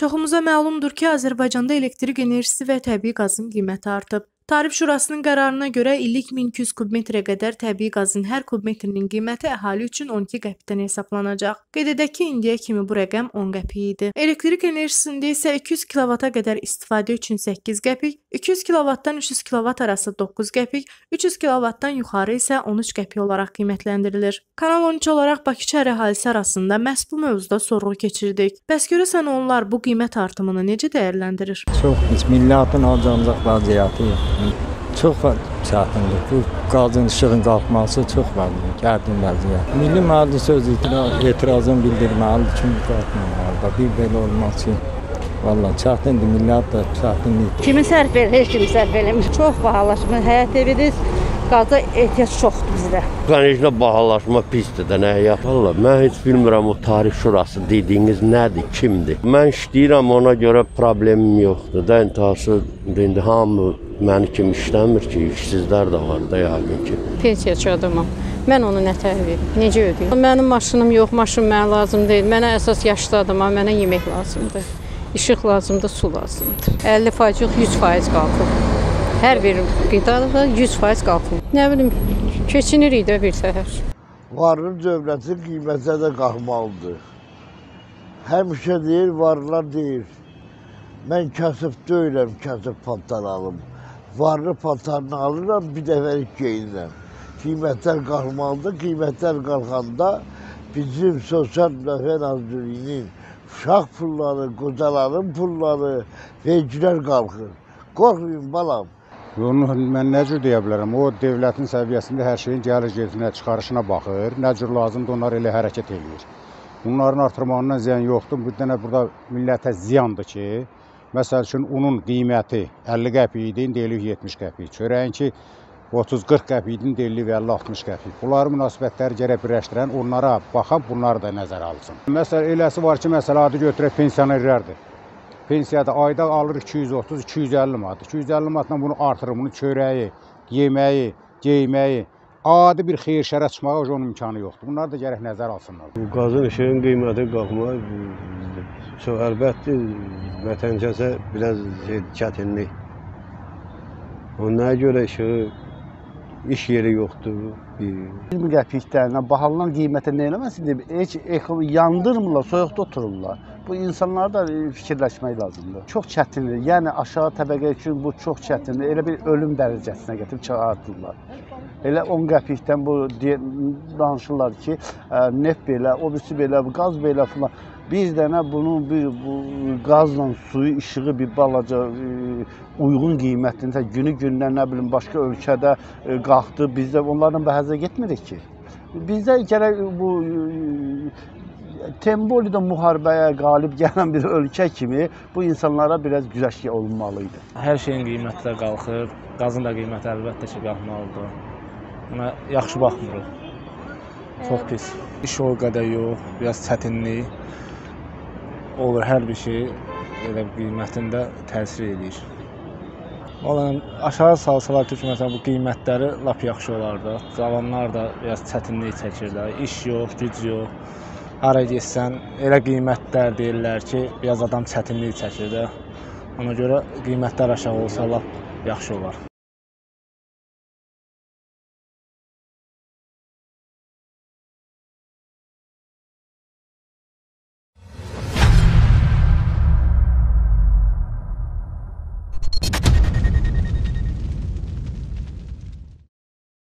Çoxumuza məlumdur ki, Azərbaycanda elektrik enerjisi və təbii qazın qiyməti artıb. Tarif Şurasının qərarına görə illik 1200 kub metrə qədər təbii qazın hər kub metrinin qiyməti əhali üçün 12 qəpikdən hesablanacaq. Qeyd edək ki, indiyə kimi bu rəqəm 10 qəpik idi. Elektrik enerjisində isə 200 kW-a qədər istifadə üçün 8 qəpik, 200 kW-dan 300 kW arası 9 qəpik, 300 kW-dan yuxarı isə 13 qəpik olaraq qiymətləndirilir. Kanal 13 olaraq Bakı-Şəhər əhalisi arasında məhz bu mövzuda sorğu keçirdik. Bəs görəsən onlar bu qiymət artımını necə dəyərləndirir? Çox pis, millətin harcanacaq vəziyyəti çox çətindir. Bu qazın işığın qalxması çox vəziyyət, gərgin vəziyyət. Milli Məclis öz etirazını bildirməlidir ki, qalxmamalıdır. Bir belə olmaz ki, vallahi çətindir, millət də çətinlik. Kimi sərf verir, heç kimi sərf eləmir. Çox bahalaşma, həyat evidir. Qaza ehtiyac çoxdur bizdə. Enerjinə bahalaşma pisdir də, nəyə yap? Valla, mən heç bilmirəm o Tarif Şurası dediyiniz nədir, kimdir? Mən işləyirəm, ona görə problemim yoxdur da, intihası indi hamı məni kimi işləmir ki, işsizlər də var da yəqin ki. Pensiyaçı adamam. Mən onu nətər verim, necə ödəyim? Mənim maşınım yox, maşın mənə lazım deyil. Mənə əsas yaşlı adama, mənə yemək lazımdır. İşıq lazımdır, su lazımdır. 50% yox, 100% qalxıb. Hər bir qidada 100% qalxıb. Nə bilim, keçinirik də bir səhər. Varlı dövlətin qiymətə də qalxmalıdır. Həmişə deyir, varlılar deyir. Mən kasıb deyiləm, kasıb paltar alım. Varlı paltarını alıram, bir dəfəlik geyinirəm. Qiymətlər qalxmalıdır. Qiymətlər qalxanda bizim Sosial Müdafiə Nazirliyinin uşaq pulları, qocaların pulları, vergilər qalxır. Qorxmayın balam. Onu mən nə cür deyə bilərəm? O, dövlətin səviyyəsində hər şeyin gəlir-gezinə, çıxarışına baxır. Nə cür lazımdır, onlar elə hərəkət edir. Bunların artırmağından ziyan yoxdur. Bir dənə burada millətə ziyandır ki, məsəl üçün, unun qiyməti 50 qəpik idi, indi deyilir 70 qəpik. Çörəyin ki, 30-40 qəpik idi, indi deyilir 50-60 qəpik. Bunların münasibətləri gərək birləşdirən, onlara baxan, bunları da nəzərə alsın. Məsələn, eləsi var ki, məsələ adı götürək pensionerlərdir. Pensiyada ayda alır 230-250 manat. 250 manatla bunu artırır, bunu çörəyi, yeməyi, geyməyi, adi bir xeyir-şərə çıxmağa onun imkanı yoxdur. Bunlar da gərək nəzər alsınlar. Qazın işığın qiyməti qalxmaq çox əlbəttə vətəncəsə biraz çətinlik. Onlara görə işığı, iş yeri yoxdur. 20 qəpikdən bahalılan qiymətə nə eləməsin, heç yandırmırlar, soyuqda otururlar. Bu insanlara da fikirləşmək lazımdır. Çox çətindir, yəni aşağı təbəqə üçün bu çox çətindir. Elə bir ölüm dərəcəsinə gətirib çıxartırlar. Elə 10 qəpikdən bu danışırlar ki, neft belə, o birisi belə, qaz belə filan. Bir dənə bunun bu qazla suyu, işığı bir balaca uyğun qiymətində günü-gündən nə bilim başqa ölkədə qalxdı. Bizdə onlardan bəhəzə getmirik ki. Bizdə gərək bu Tembolidə müharibəyə qalib gələn bir ölkə kimi bu insanlara biraz güzəşt olunmalıydı. Hər şeyin qiymətləri qalxır, qazın da qiyməti əlbəttə ki, qalxmalıdır. Buna yaxşı baxmırıq. Çox pis. İş o qədər yox, biraz çətinlik olur, hər bir şey elə qiymətində təsir edir. Valla aşağı salsalar ki, məsələn, bu qiymətləri lap yaxşı olardı. Cavanlar da biraz çətinlik çəkirlər, iş yox, güc yox. Hara getsən, elə qiymətlər deyirlər ki, biraz adam çətinlik çəkir də. Ona görə qiymətlər aşağı olsa lap yaxşı olar.